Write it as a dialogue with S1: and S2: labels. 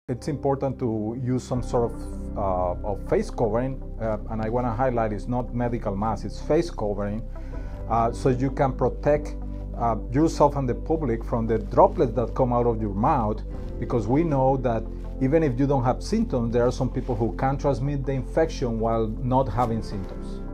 S1: It's important to use some sort of face covering, and I want to highlight it's not medical mask, it's face covering, so you can protect yourself and the public from the droplets that come out of your mouth, because we know that even if you don't have symptoms, there are some people who can transmit the infection while not having symptoms.